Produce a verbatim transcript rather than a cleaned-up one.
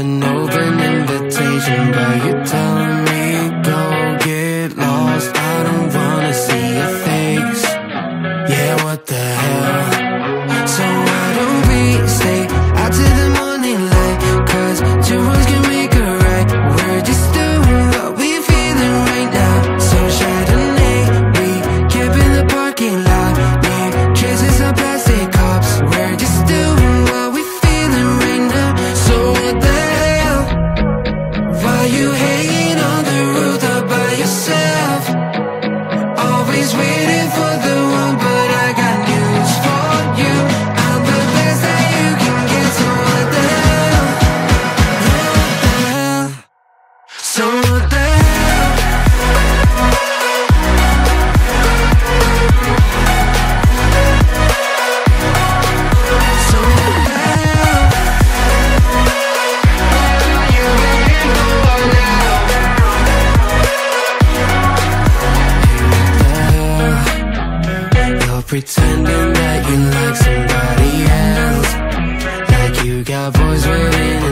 an open invitation, but you're telling me go get lost. I don't wanna see your face. Yeah, what the hell? So why don't we stay out till the morning light? Cause two wrongs can make a right. We're just doing what we're feeling right now. So Chardonnay, we camp in the parking lot, leave traces of plastic cups. We're just doing what we're feeling right now. So what the hell? Why you hanging on the roof all by yourself? Always waiting for the one, but I got news for you. I'm the best that you can get, so what the hell? What the hell? So what the hell? So what the hell? What are you waiting for now? You're pretending that you like somebody else, like you got boys waiting